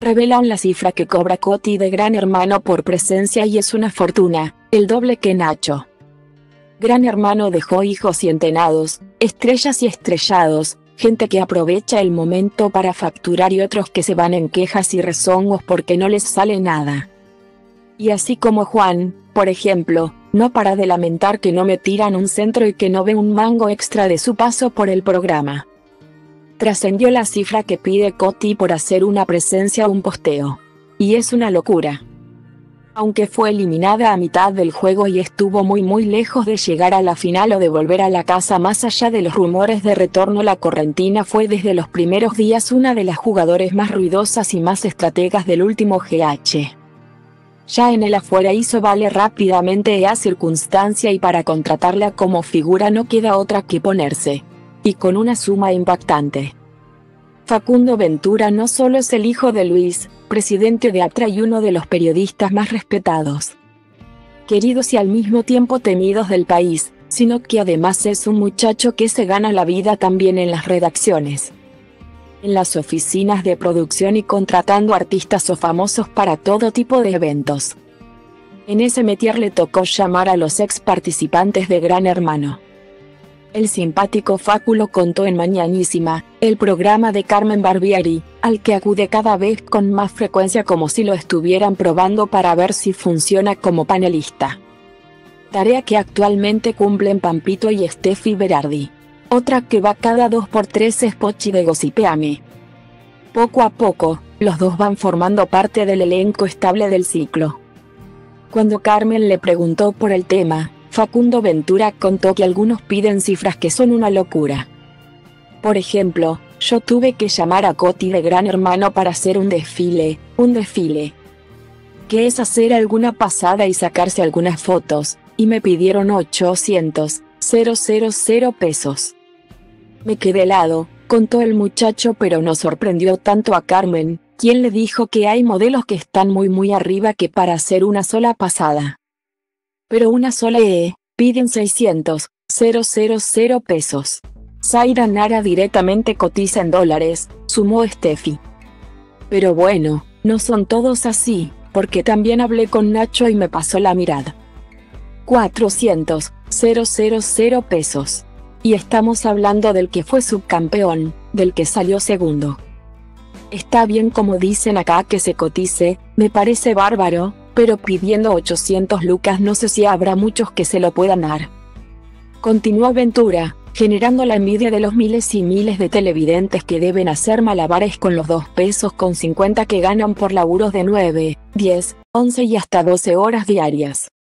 revelan la cifra que cobra Coti de Gran Hermano por presencia y es una fortuna, el doble que Nacho. Gran Hermano dejó hijos y entenados, estrellas y estrellados, gente que aprovecha el momento para facturar y otros que se van en quejas y rezongos porque no les sale nada. Y así como Juan, por ejemplo, no para de lamentar que no me tiran un centro y que no ve un mango extra de su paso por el programa. Trascendió la cifra que pide Coti por hacer una presencia o un posteo. Y es una locura. Aunque fue eliminada a mitad del juego y estuvo muy lejos de llegar a la final o de volver a la casa más allá de los rumores de retorno, la correntina fue desde los primeros días una de las jugadoras más ruidosas y más estrategas del último GH. Ya en el afuera hizo valer rápidamente a circunstancia y para contratarla como figura no queda otra que ponerse. Y con una suma impactante. Facundo Ventura no solo es el hijo de Luis, presidente de ATRA y uno de los periodistas más respetados, queridos y al mismo tiempo temidos del país, sino que además es un muchacho que se gana la vida también en las redacciones, en las oficinas de producción y contratando artistas o famosos para todo tipo de eventos. En ese métier le tocó llamar a los ex participantes de Gran Hermano. El simpático Facu lo contó en Mañanísima, el programa de Carmen Barbieri, al que acude cada vez con más frecuencia como si lo estuvieran probando para ver si funciona como panelista. Tarea que actualmente cumplen Pampito y Steffi Berardi. Otra que va cada 2x3 es Pochi de Gossipeame. Poco a poco, los dos van formando parte del elenco estable del ciclo. Cuando Carmen le preguntó por el tema, Facundo Ventura contó que algunos piden cifras que son una locura. Por ejemplo, yo tuve que llamar a Coti de Gran Hermano para hacer un desfile, que es hacer alguna pasada y sacarse algunas fotos, y me pidieron 800.000 pesos. Me quedé helado, contó el muchacho, pero no sorprendió tanto a Carmen, quien le dijo que hay modelos que están muy arriba que para hacer una sola pasada. Pero una sola piden 600.000 pesos. Zaira Nara directamente cotiza en dólares, sumó Steffi. Pero bueno, no son todos así, porque también hablé con Nacho y me pasó la mirada. 400.000 pesos. Y estamos hablando del que fue subcampeón, del que salió segundo. Está bien como dicen acá que se cotice, me parece bárbaro, pero pidiendo 800 lucas no sé si habrá muchos que se lo puedan dar. Continuó Ventura, generando la envidia de los miles y miles de televidentes que deben hacer malabares con los 2,50 pesos que ganan por laburos de 9, 10, 11 y hasta 12 horas diarias.